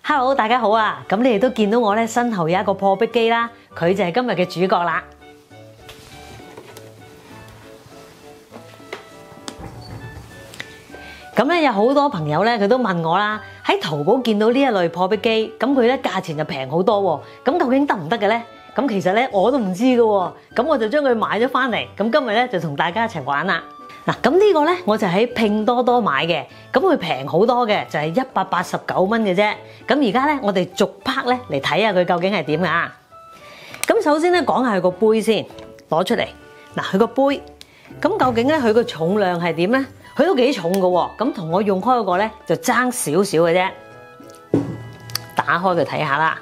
Hello， 大家好啊！咁你哋都見到我咧身後有一個破壁機啦，佢就係今日嘅主角啦。咁咧有好多朋友咧，佢都問我啦，喺淘寶見到呢一類破壁機，咁佢咧價錢就平好多喎，咁究竟得唔得嘅咧？咁其實咧我都唔知㗎喎，咁我就將佢買咗翻嚟，咁今日咧就同大家一齊玩啦。嗱，咁呢個咧我就喺拼多多買嘅，咁佢平好多嘅，就係189蚊嘅啫。咁而家咧我哋逐 part 咧嚟睇下佢究竟係點㗎。咁首先咧講下佢個杯先，攞出嚟。嗱，佢個杯，咁究竟咧佢個重量係點咧？佢都幾重㗎喎，咁同我用開嗰個咧就爭少少嘅啫。打開佢睇下啦。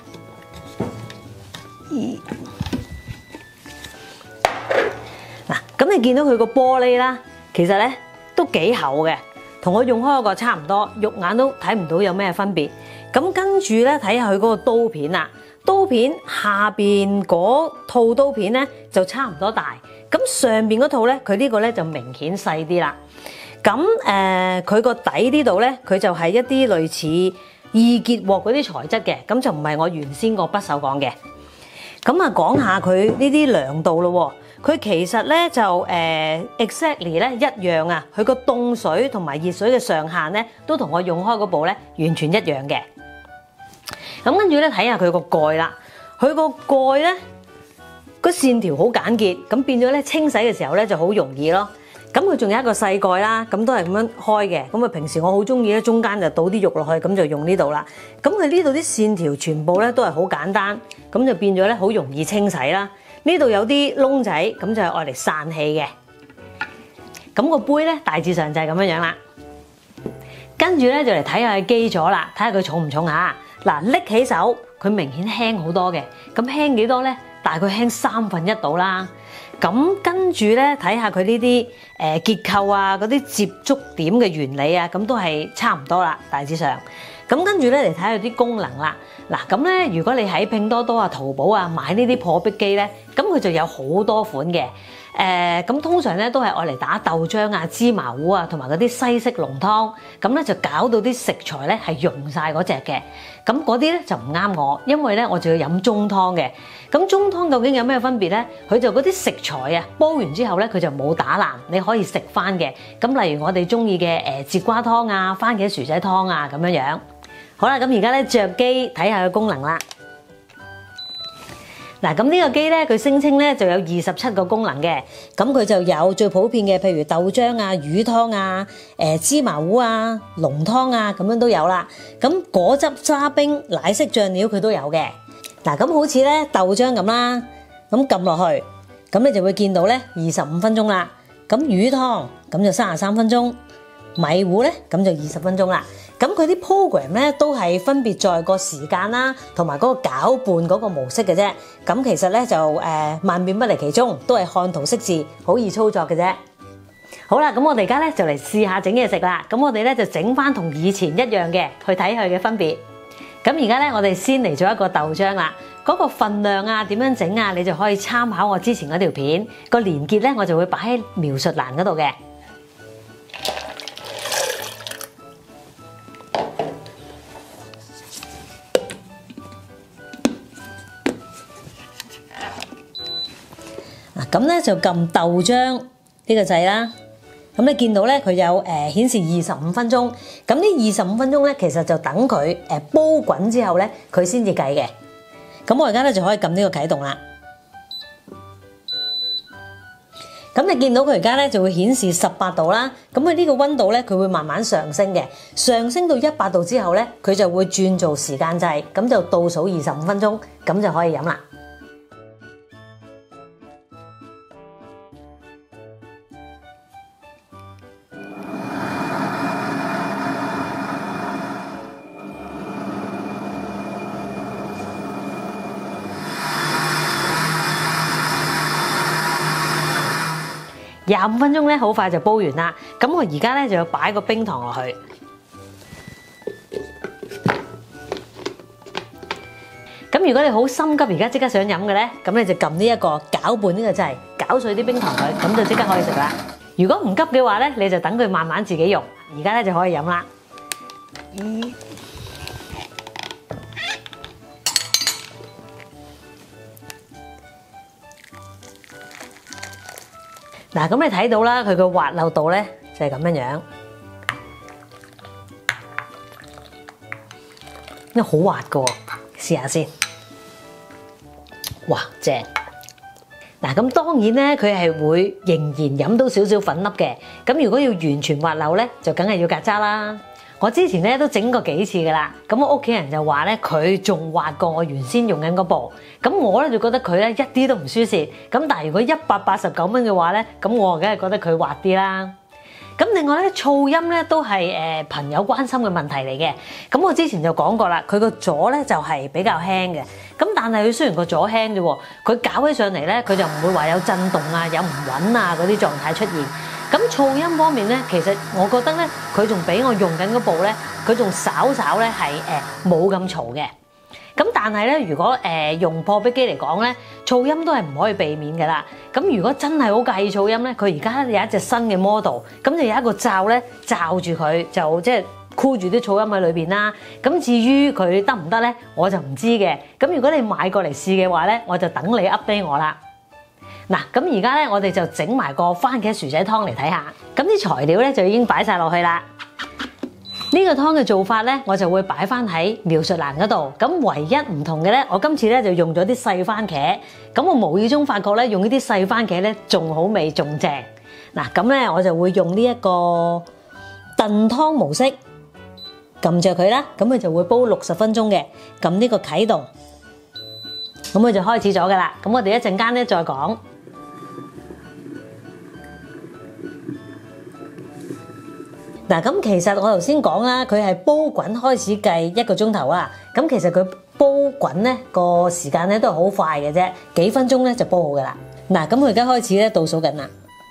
嗱，咁你見到佢個玻璃啦，其實咧都幾厚嘅，同我用開嗰個差唔多，肉眼都睇唔到有咩分別。咁跟住咧睇下佢嗰個刀片啦，刀片下邊嗰套刀片咧就差唔多大，咁上邊嗰套咧佢呢個咧就明顯細啲啦。咁佢個底呢度咧，佢就係一啲類似易潔鑊嗰啲材質嘅，咁就唔係我原先個不鏽鋼嘅。咁啊，講下佢呢啲量度咯。佢其實咧就exactly 咧一樣啊，佢個凍水同埋熱水嘅上限咧，都同我用開嗰部咧完全一樣嘅。咁跟住咧睇下佢個蓋啦，佢個蓋咧個線條好簡潔，咁變咗咧清洗嘅時候咧就好容易咯。咁佢仲有一個細蓋啦，咁都係咁樣開嘅。咁啊，平時我好中意咧，中間就倒啲肉落去，咁就用呢度啦。咁佢呢度啲線條全部咧都係好簡單，咁就變咗咧好容易清洗啦。呢度有啲窿仔，咁就係愛嚟散氣嘅。咁個杯咧大致上就係咁樣樣啦。跟住咧就嚟睇下佢基咗啦，睇下佢重唔重嚇。嗱，拎起手佢明顯輕好多嘅，咁輕幾多咧？大概輕1/3到啦。咁跟住咧睇下佢呢啲結構啊，嗰啲接觸點嘅原理啊，咁都係差唔多啦，大致上。咁跟住咧嚟睇下啲功能啦。嗱，咁咧如果你喺拼多多啊、淘寶啊買呢啲破壁機咧，咁佢就有好多款嘅。咁通常咧都係愛嚟打豆漿啊、芝麻糊啊，同埋嗰啲西式濃湯。咁咧就搞到啲食材咧係溶晒嗰隻嘅。咁嗰啲咧就唔啱我，因為咧我就要飲中湯嘅。咁中湯究竟有咩分別咧？佢就嗰啲食材啊，煲完之後咧佢就冇打爛，你可以食翻嘅。咁例如我哋中意嘅節瓜湯啊、番茄薯仔湯啊咁樣樣。好啦，咁而家咧着機睇下個功能啦。嗱，咁呢個機咧，佢聲稱咧就有27個功能嘅，咁佢就有最普遍嘅，譬如豆漿啊、魚湯啊、芝麻糊啊、濃湯啊，咁樣都有啦。咁果汁、沙冰、奶昔醬料佢都有嘅。嗱，咁好似咧豆漿咁啦，咁撳落去，咁你就會見到咧25分鐘啦。咁魚湯咁就33分鐘，米糊咧咁就20分鐘啦。咁佢啲 program 咧都係分別在個時間啦，同埋嗰個攪拌嗰個模式嘅啫。咁其實咧就萬變不離其宗，都係看圖識字，好易操作嘅啫。好啦，咁我哋而家咧就嚟試下整嘢食啦。咁我哋咧就整翻同以前一樣嘅，去睇佢嘅分別。咁而家咧我哋先嚟做一個豆漿啦。嗰個份量啊，點樣整啊，你就可以參考我之前嗰條片。個連結咧我就會擺喺描述欄嗰度嘅。咁咧就撳豆漿呢個掣啦，咁你見到咧佢有顯示25分鐘，咁呢25分鐘咧其實就等佢煲滾之後咧佢先至計嘅。咁我而家咧就可以撳呢個啟動啦。咁你見到佢而家咧就會顯示18度啦，咁佢呢個溫度咧佢會慢慢上升嘅，上升到100度之後咧佢就會轉做時間掣，咁就倒數25分鐘，咁就可以飲啦。25分鐘咧，好快就煲完啦。咁我而家咧就要擺個冰糖落去。咁如果你好心急，而家即刻想飲嘅咧，咁你就撳呢一個攪拌呢個掣，攪碎啲冰糖佢，咁就即刻可以食啦。如果唔急嘅話咧，你就等佢慢慢自己溶。而家咧就可以飲啦。 嗱，咁你睇到啦，佢個滑溜度咧就係咁樣樣，因為好滑噶，試下先。哇，正！嗱，咁當然咧，佢係會仍然飲到少少粉粒嘅。咁如果要完全滑溜咧，就梗係要曱甴啦。我之前咧都整過幾次噶啦。咁我屋企人就話咧，佢仲滑過我原先用緊嗰部。咁我咧就覺得佢咧一啲都唔輸蝕。咁但係如果189蚊嘅話咧，咁我梗係覺得佢滑啲啦。咁另外咧，噪音咧都係朋友關心嘅問題嚟嘅。咁我之前就講過啦，佢個阻咧就係比較輕嘅。咁但係佢雖然個阻輕啫喎，佢搞起上嚟咧，佢就唔會話有震動啊、有唔穩啊嗰啲狀態出現。咁噪音方面咧，其實我覺得咧，佢仲比我用緊嗰部咧，佢仲稍稍咧係冇咁嘈嘅。咁但係咧，如果用破壁機嚟講咧，噪音都係唔可以避免㗎啦。咁如果真係好介意噪音咧，佢而家有一隻新嘅 model，咁就有一個罩咧罩住佢，就即係箍住啲噪音喺裏邊啦。咁至於佢得唔得咧，我就唔知嘅。咁如果你買過嚟試嘅話咧，我就等你 update 我啦。嗱，咁而家咧，我哋就整埋個番茄薯仔湯嚟睇下。咁啲材料咧就已經擺晒落去啦。呢個湯嘅做法咧，我就會擺翻喺描述欄嗰度。咁唯一唔同嘅咧，我今次咧就用咗啲細番茄。咁我無意中發覺咧，用呢啲細番茄咧，仲好味，仲正。嗱，咁咧我就會用呢一個燉湯模式，撳着佢啦，咁佢就會煲60分鐘嘅。撳呢個啟動，咁佢就開始咗噶啦。咁我哋一陣間咧再講。嗱，咁其實我頭先講啦，佢係煲滾開始計1個鐘頭啊。咁其實佢煲滾咧個時間咧都係好快嘅啫，幾分鐘咧就煲好噶啦。嗱，咁佢而家開始咧倒數緊啦。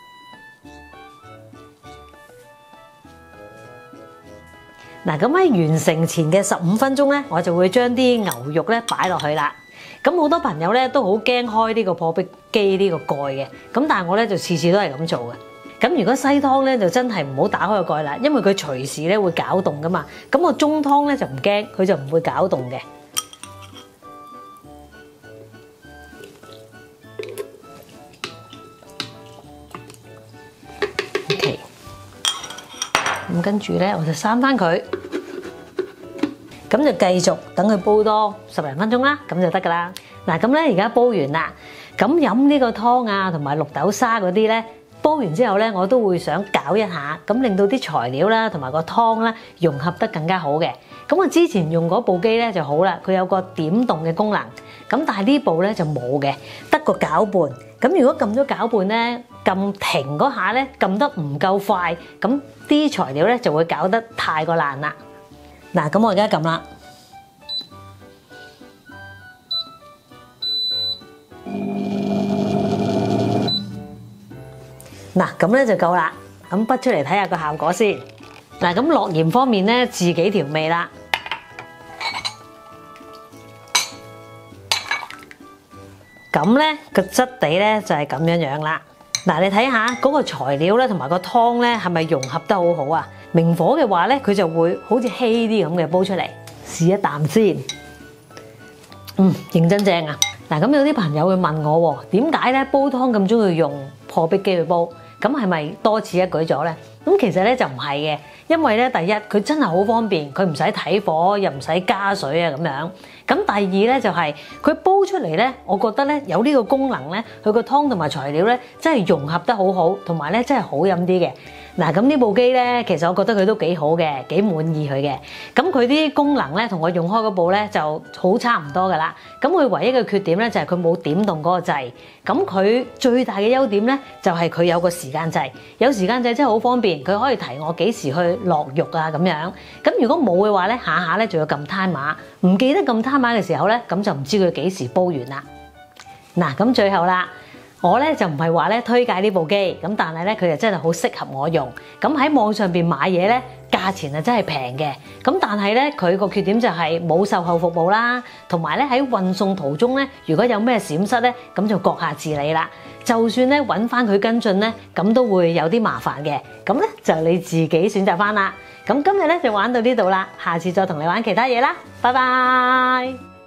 嗱，咁喺完成前嘅15分鐘咧，我就會將啲牛肉咧擺落去啦。咁好多朋友咧都好驚開呢個破壁機呢個蓋嘅，咁但係我咧就次次都係咁做嘅。咁如果西湯咧就真係唔好打開個蓋啦，因為佢隨時咧會攪動噶嘛。咁個中湯咧就唔驚，佢就唔會攪動嘅。OK，咁跟住咧我就閂翻佢，咁就繼續等佢煲多10零分鐘啦，咁就得噶啦。嗱，咁咧而家煲完啦，咁飲呢個湯啊同埋綠豆沙嗰啲咧。煲完之後咧，我都會想攪一下，咁令到啲材料啦同埋個湯啦融合得更加好嘅。咁我之前用嗰部機咧就好啦，佢有個點動嘅功能。咁但係呢部咧就冇嘅，得個攪拌。咁如果撳咗攪拌咧，撳停嗰下咧撳得唔夠快，咁啲材料咧就會攪得太過爛啦。嗱，咁我而家撳啦。嗱，咁咧就夠啦。咁滗出嚟睇下個效果先。嗱，咁落鹽方面咧，自己調味啦。咁咧個質地咧就係咁樣樣啦。嗱，你睇下嗰個材料咧同埋個湯咧係咪融合得好好啊？明火嘅話咧，佢就會好似稀啲咁嘅煲出嚟。試一啖先。認真正啊！嗱，咁有啲朋友會問我喎，點解咧煲湯咁中意用破壁機去煲？咁係咪多此一舉咗咧？咁其實咧就唔係嘅，因為咧第一佢真係好方便，佢唔使睇火，又唔使加水啊咁樣。咁第二咧就係佢煲出嚟咧，我覺得咧有呢個功能咧，佢個湯同埋材料咧真係融合得好好，同埋咧真係好飲啲嘅。嗱，咁呢部機咧，其實我覺得佢都幾好嘅，幾滿意佢嘅。咁佢啲功能咧，同我用開嗰部咧就好差唔多噶啦。咁佢唯一嘅缺點咧就係佢冇點動嗰個掣。咁佢最大嘅優點咧就係佢有個時間掣，有時間掣真係好方便，佢可以提我幾時去落肉啊咁樣。咁如果冇嘅話咧，下下咧仲要撳 timer，唔記得撳 timer嘅時候咧，咁就唔知佢幾時煲完啦。嗱，咁最後啦。我咧就唔係話咧推介呢部機，咁但係咧佢就真係好適合我用。咁喺網上邊買嘢咧，價錢啊真係平嘅。咁但係咧佢個缺點就係冇售後服務啦，同埋咧喺運送途中咧，如果有咩閃失咧，咁就閣下自理啦。就算咧揾翻佢跟進咧，咁都會有啲麻煩嘅。咁咧就你自己選擇翻啦。咁今日咧就玩到呢度啦，下次再同你玩其他嘢啦，拜拜。